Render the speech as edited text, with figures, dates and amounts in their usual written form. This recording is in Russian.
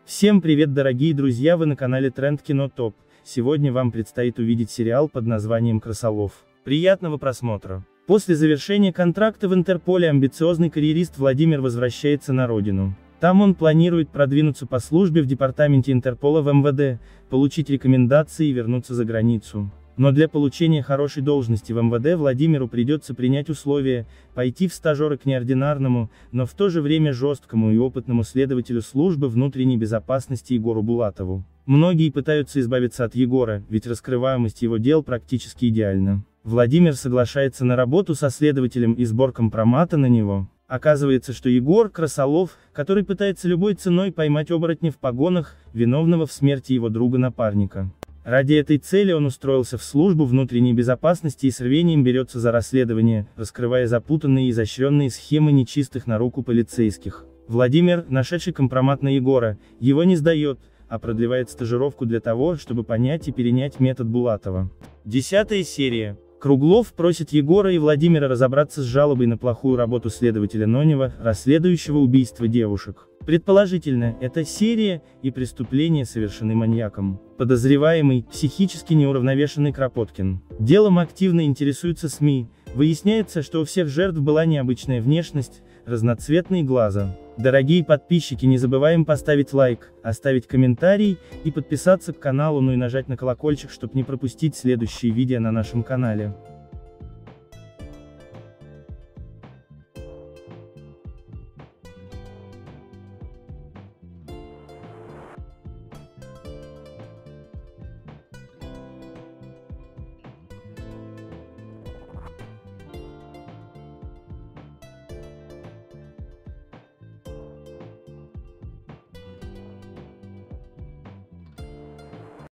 Всем привет, дорогие друзья, вы на канале Тренд Кино Топ. Сегодня вам предстоит увидеть сериал под названием «Крысолов». Приятного просмотра. После завершения контракта в Интерполе амбициозный карьерист Владимир возвращается на родину. Там он планирует продвинуться по службе в департаменте Интерпола в МВД, получить рекомендации и вернуться за границу. Но для получения хорошей должности в МВД Владимиру придется принять условия, пойти в стажеры к неординарному, но в то же время жесткому и опытному следователю службы внутренней безопасности Егору Булатову. Многие пытаются избавиться от Егора, ведь раскрываемость его дел практически идеальна. Владимир соглашается на работу со следователем и сбор компромата на него. Оказывается, что Егор – крысолов, который пытается любой ценой поймать оборотня в погонах, виновного в смерти его друга-напарника. Ради этой цели он устроился в службу внутренней безопасности и с рвением берется за расследование, раскрывая запутанные и изощренные схемы нечистых на руку полицейских. Владимир, нашедший компромат на Егора, его не сдает, а продлевает стажировку для того, чтобы понять и перенять метод Булатова. 10-я серия. Круглов просит Егора и Владимира разобраться с жалобой на плохую работу следователя Нонева, расследующего убийство девушек. Предположительно, эта серия и преступления совершены маньяком. Подозреваемый – психически неуравновешенный Кропоткин. Делом активно интересуются СМИ, выясняется, что у всех жертв была необычная внешность, разноцветные глаза. Дорогие подписчики, не забываем поставить лайк, оставить комментарий и подписаться к каналу, ну и нажать на колокольчик, чтобы не пропустить следующие видео на нашем канале.